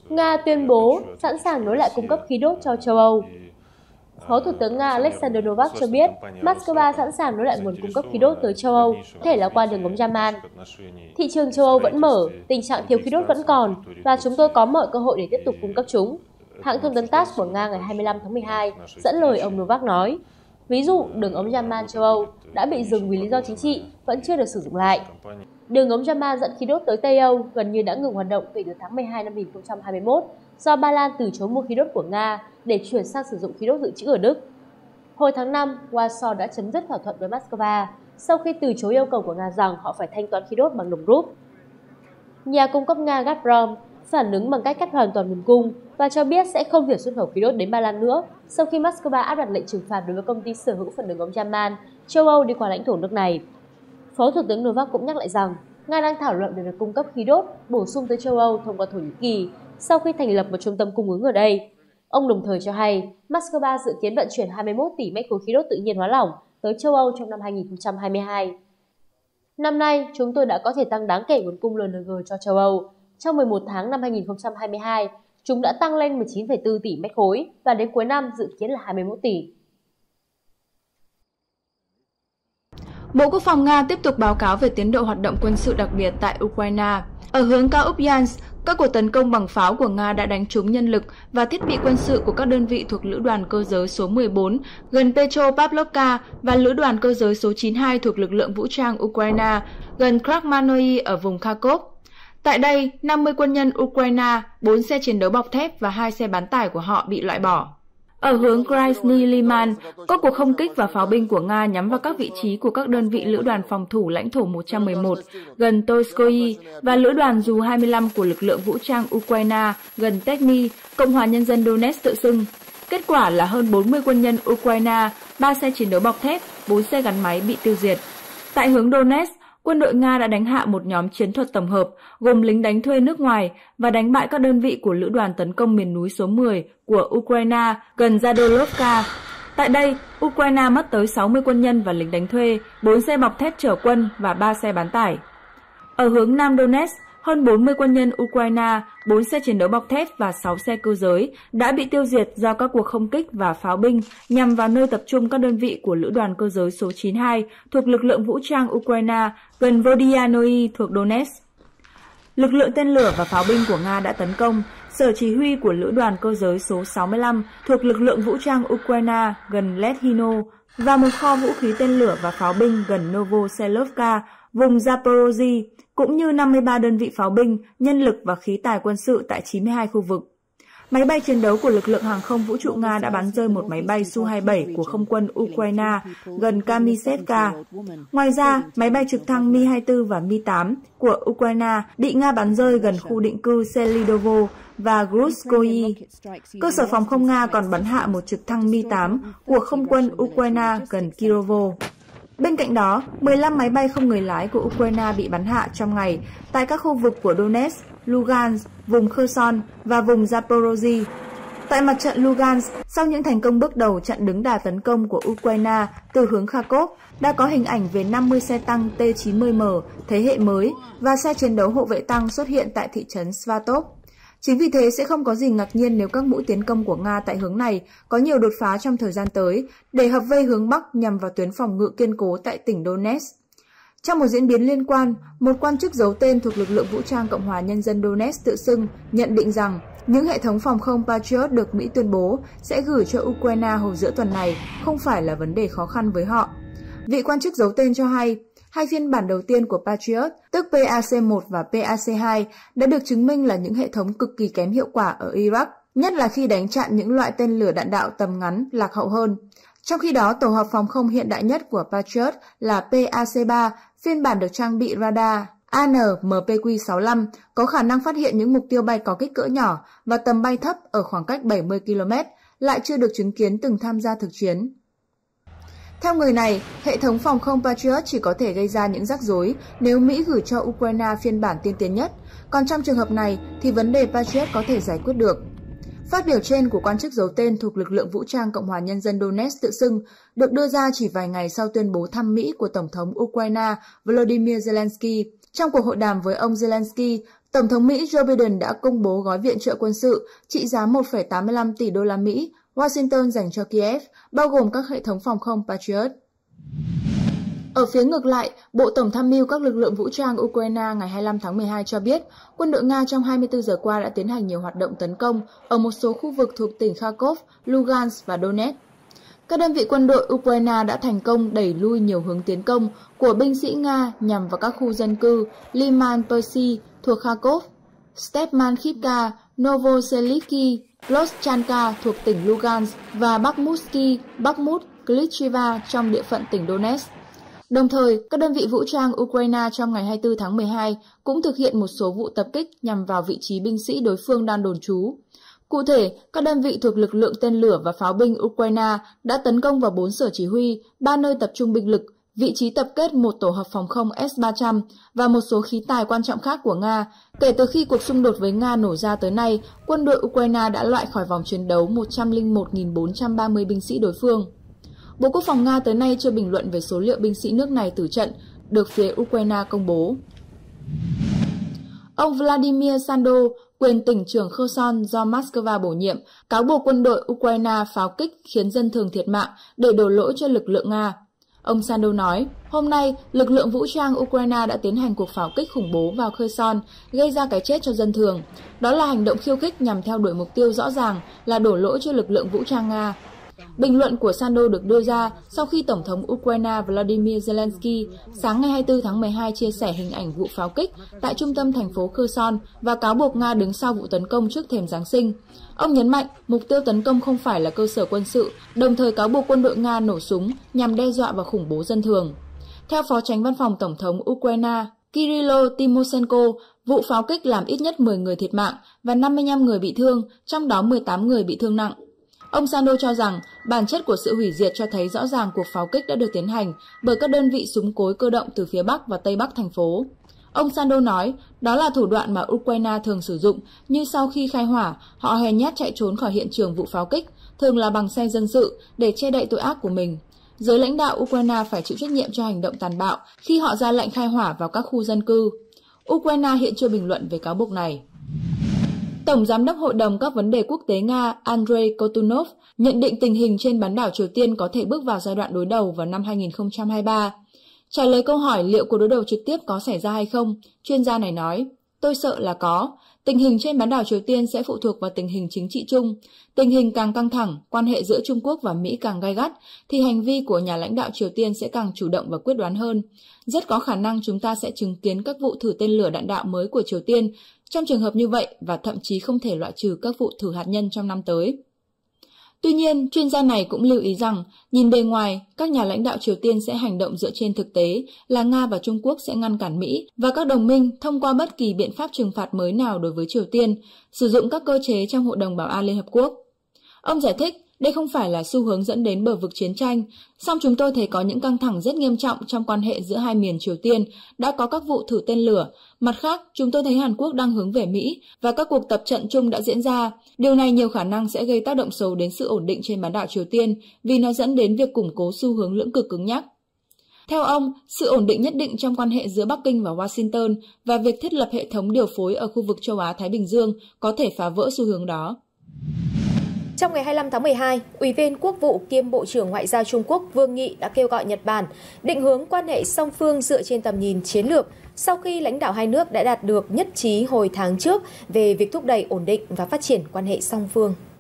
Nga tuyên bố sẵn sàng nối lại cung cấp khí đốt cho châu Âu. Phó Thủ tướng Nga Alexander Novak cho biết Moscow sẵn sàng nối lại nguồn cung cấp khí đốt tới châu Âu, có thể là qua đường ống Yaman. Thị trường châu Âu vẫn mở, tình trạng thiếu khí đốt vẫn còn, và chúng tôi có mọi cơ hội để tiếp tục cung cấp chúng. Hãng thông tấn TASS của Nga ngày 25 tháng 12 dẫn lời ông Novak nói. Ví dụ, đường ống Yaman châu Âu đã bị dừng vì lý do chính trị, vẫn chưa được sử dụng lại. Đường ống Yaman dẫn khí đốt tới Tây Âu gần như đã ngừng hoạt động kể từ tháng 12 năm 2021 do Ba Lan từ chối mua khí đốt của Nga để chuyển sang sử dụng khí đốt dự trữ ở Đức. Hồi tháng 5, Warsaw đã chấm dứt thỏa thuận với Moscow sau khi từ chối yêu cầu của Nga rằng họ phải thanh toán khí đốt bằng đồng rúp. Nhà cung cấp Nga Gazprom phản ứng bằng cách cắt hoàn toàn nguồn cung và cho biết sẽ không việc xuất khẩu khí đốt đến Ba Lan nữa sau khi Moscow áp đặt lệnh trừng phạt đối với công ty sở hữu phần đường ống Yaman châu Âu đi qua lãnh thổ nước này. Phó Thủ tướng Novak cũng nhắc lại rằng Nga đang thảo luận về việc cung cấp khí đốt bổ sung tới châu Âu thông qua Thổ Nhĩ Kỳ sau khi thành lập một trung tâm cung ứng ở đây. Ông đồng thời cho hay Moscow dự kiến vận chuyển 21 tỷ mét khối khí đốt tự nhiên hóa lỏng tới châu Âu trong năm 2022. Năm nay, chúng tôi đã có thể tăng đáng kể nguồn cung LNG cho châu Âu. Trong 11 tháng năm 2022, chúng đã tăng lên 19,4 tỷ mét khối và đến cuối năm dự kiến là 21 tỷ. Bộ Quốc phòng Nga tiếp tục báo cáo về tiến độ hoạt động quân sự đặc biệt tại Ukraine. Ở hướng cao Kupiansk, các cuộc tấn công bằng pháo của Nga đã đánh trúng nhân lực và thiết bị quân sự của các đơn vị thuộc Lữ đoàn Cơ giới số 14 gần Petropavlovka và Lữ đoàn Cơ giới số 92 thuộc lực lượng vũ trang Ukraine gần Krasnoye ở vùng Kharkov. Tại đây, 50 quân nhân Ukraine, 4 xe chiến đấu bọc thép và 2 xe bán tải của họ bị loại bỏ. Ở hướng Krasny Liman, các cuộc không kích và pháo binh của Nga nhắm vào các vị trí của các đơn vị lữ đoàn phòng thủ lãnh thổ 111 gần Toskoye và lữ đoàn Dù 25 của lực lượng vũ trang Ukraine gần Techny, Cộng hòa Nhân dân Donetsk tự xưng. Kết quả là hơn 40 quân nhân Ukraine, 3 xe chiến đấu bọc thép, 4 xe gắn máy bị tiêu diệt. Tại hướng Donetsk, quân đội Nga đã đánh hạ một nhóm chiến thuật tổng hợp gồm lính đánh thuê nước ngoài và đánh bại các đơn vị của Lữ đoàn tấn công miền núi số 10 của Ukraine gần Zadolovka. Tại đây, Ukraine mất tới 60 quân nhân và lính đánh thuê, 4 xe bọc thép chở quân và 3 xe bán tải. Ở hướng Nam Donetsk, hơn 40 quân nhân Ukraine, 4 xe chiến đấu bọc thép và 6 xe cơ giới đã bị tiêu diệt do các cuộc không kích và pháo binh nhằm vào nơi tập trung các đơn vị của Lữ đoàn Cơ giới số 92 thuộc lực lượng vũ trang Ukraine gần Vodianoye thuộc Donetsk. Lực lượng tên lửa và pháo binh của Nga đã tấn công sở chỉ huy của Lữ đoàn Cơ giới số 65 thuộc lực lượng vũ trang Ukraine gần Lethino và một kho vũ khí tên lửa và pháo binh gần Novoselovka, vùng Zaporozhye, cũng như 53 đơn vị pháo binh, nhân lực và khí tài quân sự tại 92 khu vực. Máy bay chiến đấu của lực lượng hàng không vũ trụ Nga đã bắn rơi một máy bay Su-27 của không quân Ukraine gần Kamysevka. Ngoài ra, máy bay trực thăng Mi-24 và Mi-8 của Ukraine bị Nga bắn rơi gần khu định cư Selidovo và Gruskoye. Cơ sở phòng không Nga còn bắn hạ một trực thăng Mi-8 của không quân Ukraine gần Kirovo. Bên cạnh đó, 15 máy bay không người lái của Ukraine bị bắn hạ trong ngày tại các khu vực của Donetsk, Lugansk, vùng Kherson và vùng Zaporozhye. Tại mặt trận Lugansk, sau những thành công bước đầu chặn đứng đà tấn công của Ukraine từ hướng Kharkov, đã có hình ảnh về 50 xe tăng T-90M thế hệ mới và xe chiến đấu hộ vệ tăng xuất hiện tại thị trấn Svatov. Chính vì thế sẽ không có gì ngạc nhiên nếu các mũi tiến công của Nga tại hướng này có nhiều đột phá trong thời gian tới để hợp vây hướng Bắc nhằm vào tuyến phòng ngự kiên cố tại tỉnh Donetsk. Trong một diễn biến liên quan, một quan chức giấu tên thuộc lực lượng vũ trang Cộng hòa Nhân dân Donetsk tự xưng nhận định rằng những hệ thống phòng không Patriot được Mỹ tuyên bố sẽ gửi cho Ukraine hồi giữa tuần này không phải là vấn đề khó khăn với họ. Vị quan chức giấu tên cho hay, hai phiên bản đầu tiên của Patriot, tức PAC-1 và PAC-2, đã được chứng minh là những hệ thống cực kỳ kém hiệu quả ở Iraq, nhất là khi đánh chặn những loại tên lửa đạn đạo tầm ngắn lạc hậu hơn. Trong khi đó, tổ hợp phòng không hiện đại nhất của Patriot là PAC-3, phiên bản được trang bị radar ANMPQ-65, có khả năng phát hiện những mục tiêu bay có kích cỡ nhỏ và tầm bay thấp ở khoảng cách 70 km, lại chưa được chứng kiến từng tham gia thực chiến. Theo người này, hệ thống phòng không Patriot chỉ có thể gây ra những rắc rối nếu Mỹ gửi cho Ukraine phiên bản tiên tiến nhất, còn trong trường hợp này thì vấn đề Patriot có thể giải quyết được. Phát biểu trên của quan chức giấu tên thuộc lực lượng vũ trang Cộng hòa Nhân dân Donetsk tự xưng được đưa ra chỉ vài ngày sau tuyên bố thăm Mỹ của Tổng thống Ukraine Volodymyr Zelensky. Trong cuộc hội đàm với ông Zelensky, Tổng thống Mỹ Joe Biden đã công bố gói viện trợ quân sự trị giá 1,85 tỷ đô la Mỹ Washington dành cho Kiev, bao gồm các hệ thống phòng không Patriot. Ở phía ngược lại, Bộ Tổng tham mưu các lực lượng vũ trang Ukraine ngày 25 tháng 12 cho biết quân đội Nga trong 24 giờ qua đã tiến hành nhiều hoạt động tấn công ở một số khu vực thuộc tỉnh Kharkov, Lugansk và Donetsk. Các đơn vị quân đội Ukraine đã thành công đẩy lui nhiều hướng tiến công của binh sĩ Nga nhằm vào các khu dân cư Liman-Persy thuộc Kharkov, Stepmankhivka, Novoselivsky, Kloschanka thuộc tỉnh Lugansk và Bakhmut, Klitchiva trong địa phận tỉnh Donetsk. Đồng thời, các đơn vị vũ trang Ukraine trong ngày 24 tháng 12 cũng thực hiện một số vụ tập kích nhằm vào vị trí binh sĩ đối phương đang đồn trú. Cụ thể, các đơn vị thuộc lực lượng tên lửa và pháo binh Ukraine đã tấn công vào 4 sở chỉ huy, 3 nơi tập trung binh lực, vị trí tập kết một tổ hợp phòng không S-300 và một số khí tài quan trọng khác của Nga. Kể từ khi cuộc xung đột với Nga nổ ra tới nay, quân đội Ukraine đã loại khỏi vòng chiến đấu 101.430 binh sĩ đối phương. Bộ Quốc phòng Nga tới nay chưa bình luận về số liệu binh sĩ nước này tử trận, được phía Ukraine công bố. Ông Vladimir Sando, quyền tỉnh trưởng Kherson do Moscow bổ nhiệm, cáo buộc quân đội Ukraine pháo kích khiến dân thường thiệt mạng để đổ lỗi cho lực lượng Nga. Ông Sando nói, hôm nay, lực lượng vũ trang Ukraine đã tiến hành cuộc pháo kích khủng bố vào Kherson, gây ra cái chết cho dân thường. Đó là hành động khiêu khích nhằm theo đuổi mục tiêu rõ ràng là đổ lỗi cho lực lượng vũ trang Nga. Bình luận của Sando được đưa ra sau khi Tổng thống Ukraine Volodymyr Zelensky sáng ngày 24 tháng 12 chia sẻ hình ảnh vụ pháo kích tại trung tâm thành phố Kherson và cáo buộc Nga đứng sau vụ tấn công trước thềm Giáng sinh. Ông nhấn mạnh mục tiêu tấn công không phải là cơ sở quân sự, đồng thời cáo buộc quân đội Nga nổ súng nhằm đe dọa và khủng bố dân thường. Theo Phó Chánh Văn phòng Tổng thống Ukraine Kyrylo Tymoshenko, vụ pháo kích làm ít nhất 10 người thiệt mạng và 55 người bị thương, trong đó 18 người bị thương nặng. Ông Sando cho rằng bản chất của sự hủy diệt cho thấy rõ ràng cuộc pháo kích đã được tiến hành bởi các đơn vị súng cối cơ động từ phía Bắc và Tây Bắc thành phố. Ông Sando nói đó là thủ đoạn mà Ukraine thường sử dụng, như sau khi khai hỏa, họ hèn nhát chạy trốn khỏi hiện trường vụ pháo kích, thường là bằng xe dân sự, để che đậy tội ác của mình. Giới lãnh đạo Ukraine phải chịu trách nhiệm cho hành động tàn bạo khi họ ra lệnh khai hỏa vào các khu dân cư. Ukraine hiện chưa bình luận về cáo buộc này. Tổng Giám đốc Hội đồng các vấn đề quốc tế Nga Andrei Kotunov nhận định tình hình trên bán đảo Triều Tiên có thể bước vào giai đoạn đối đầu vào năm 2023. Trả lời câu hỏi liệu cuộc đối đầu trực tiếp có xảy ra hay không, chuyên gia này nói, tôi sợ là có. Tình hình trên bán đảo Triều Tiên sẽ phụ thuộc vào tình hình chính trị chung. Tình hình càng căng thẳng, quan hệ giữa Trung Quốc và Mỹ càng gay gắt, thì hành vi của nhà lãnh đạo Triều Tiên sẽ càng chủ động và quyết đoán hơn. Rất có khả năng chúng ta sẽ chứng kiến các vụ thử tên lửa đạn đạo mới của Triều Tiên trong trường hợp như vậy và thậm chí không thể loại trừ các vụ thử hạt nhân trong năm tới. Tuy nhiên, chuyên gia này cũng lưu ý rằng, nhìn bề ngoài, các nhà lãnh đạo Triều Tiên sẽ hành động dựa trên thực tế là Nga và Trung Quốc sẽ ngăn cản Mỹ và các đồng minh thông qua bất kỳ biện pháp trừng phạt mới nào đối với Triều Tiên, sử dụng các cơ chế trong Hội đồng Bảo an Liên Hợp Quốc. Ông giải thích, đây không phải là xu hướng dẫn đến bờ vực chiến tranh, song chúng tôi thấy có những căng thẳng rất nghiêm trọng trong quan hệ giữa hai miền Triều Tiên, đã có các vụ thử tên lửa. Mặt khác, chúng tôi thấy Hàn Quốc đang hướng về Mỹ và các cuộc tập trận chung đã diễn ra. Điều này nhiều khả năng sẽ gây tác động xấu đến sự ổn định trên bán đảo Triều Tiên vì nó dẫn đến việc củng cố xu hướng lưỡng cực cứng nhắc. Theo ông, sự ổn định nhất định trong quan hệ giữa Bắc Kinh và Washington và việc thiết lập hệ thống điều phối ở khu vực châu Á-Thái Bình Dương có thể phá vỡ xu hướng đó. Trong ngày 25 tháng 12, Ủy viên Quốc vụ kiêm Bộ trưởng Ngoại giao Trung Quốc Vương Nghị đã kêu gọi Nhật Bản định hướng quan hệ song phương dựa trên tầm nhìn chiến lược sau khi lãnh đạo hai nước đã đạt được nhất trí hồi tháng trước về việc thúc đẩy ổn định và phát triển quan hệ song phương.